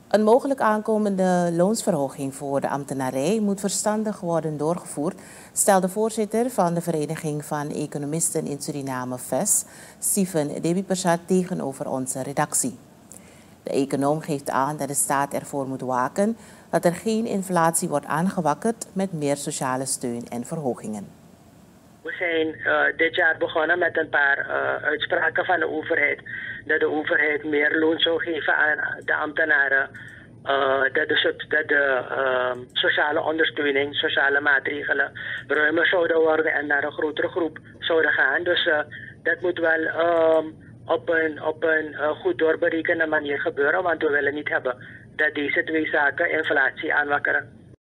Een mogelijk aankomende loonsverhoging voor de ambtenarij moet verstandig worden doorgevoerd, stelde voorzitter van de Vereniging van Economisten in Suriname, VES, Steven Debi-Persat, tegenover onze redactie. De econoom geeft aan dat de staat ervoor moet waken dat er geen inflatie wordt aangewakkerd met meer sociale steun en verhogingen. We zijn dit jaar begonnen met een paar uitspraken van de overheid. Dat de overheid meer loon zou geven aan de ambtenaren. Dat de sociale ondersteuning, sociale maatregelen ruimer zouden worden en naar een grotere groep zouden gaan. Dus dat moet wel op een goed doorberekende manier gebeuren. Want we willen niet hebben dat deze twee zaken inflatie aanwakkeren.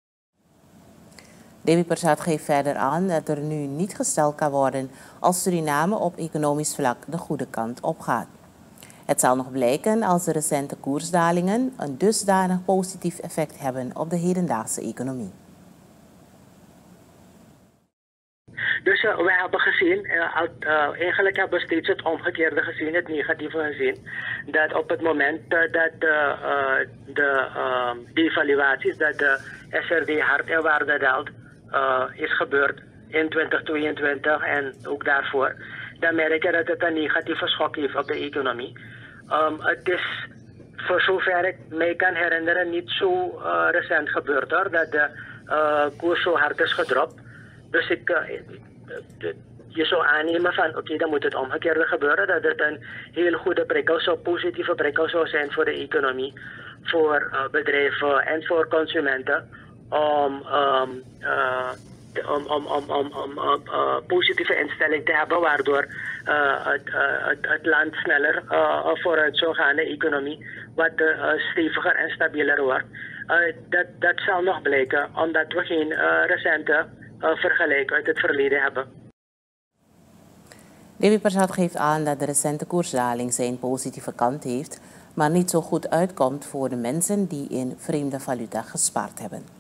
Debi-Persat geeft verder aan dat er nu niet gesteld kan worden als Suriname op economisch vlak de goede kant opgaat. Het zal nog blijken als de recente koersdalingen een dusdanig positief effect hebben op de hedendaagse economie. Dus we hebben gezien, eigenlijk hebben we steeds het omgekeerde gezien, het negatieve gezien. Dat op het moment dat de devaluaties, dat de SRD hard in waarde daalt, is gebeurd in 2022 en ook daarvoor, dan merk je dat het een negatieve schok heeft op de economie. Het is, voor zover ik mij kan herinneren, niet zo recent gebeurd hoor, dat de koers zo hard is gedropt. Dus je zou aannemen van oké, dan moet het omgekeerde gebeuren, dat het een heel goede prikkel zou, positieve prikkel zou zijn voor de economie, voor bedrijven en voor consumenten om positieve instelling te hebben, waardoor het land sneller vooruit zou gaan, de economie wat steviger en stabieler wordt. Dat zal nog blijken, omdat we geen recente vergelijk uit het verleden hebben. Debi-Persat geeft aan dat de recente koersdaling zijn positieve kant heeft, maar niet zo goed uitkomt voor de mensen die in vreemde valuta gespaard hebben.